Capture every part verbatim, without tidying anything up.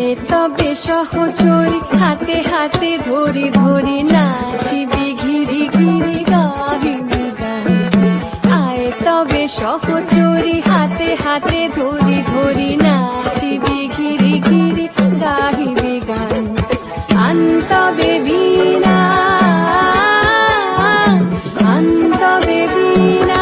আয় তবে সহচরী হাতে হাতে ধরি ধরি নাচিবি ঘিরি ঘিরি গাহিবি গান। আয় তবে সহচরী হাতে হাতে ধরি ধরি নাচিবি ঘিরি ঘিরি গাহিবি গান। আনতবে বীণা আনতবে বীণা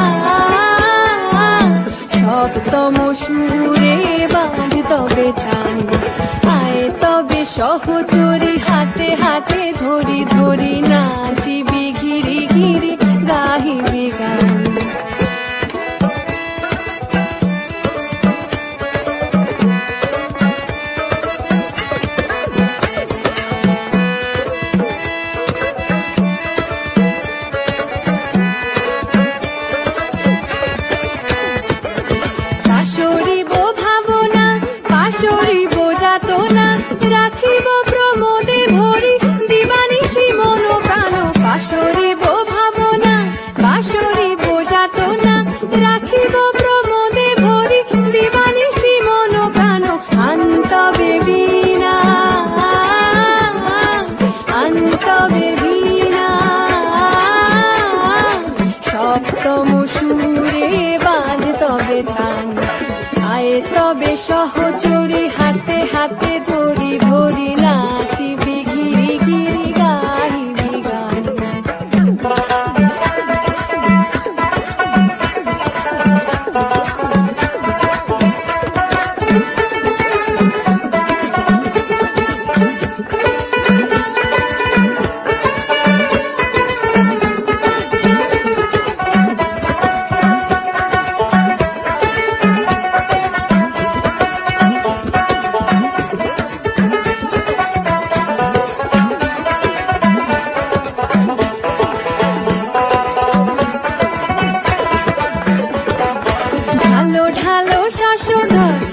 সপ্তম সুরে বাঁধ তবে চান। আয় তবে সহচরী হাতে হাতে ধরি ধরি নাচিবি ঘিরি ঘিরি গাহিবি গান। পাশরিব ভাবনা পাশরিব যাতনা রাখিব প্রমোদে ভরি দিবানিশি মন প্রাণ। পাশরিব ভাবনা পাশরিব যাতনা রাখিব প্রমোদে ভরি দিবানিশি মন প্রাণ। আনতবে বীণা আনতবে বীণা সপ্তম সুরে বাঁধ তবে চান। আয় তবে সহচরী হাতে হাতে ধরি ধরি নাচিবি ঘিরি ঘিরি গাহিবি গান। ঢালো ঢালো শশধর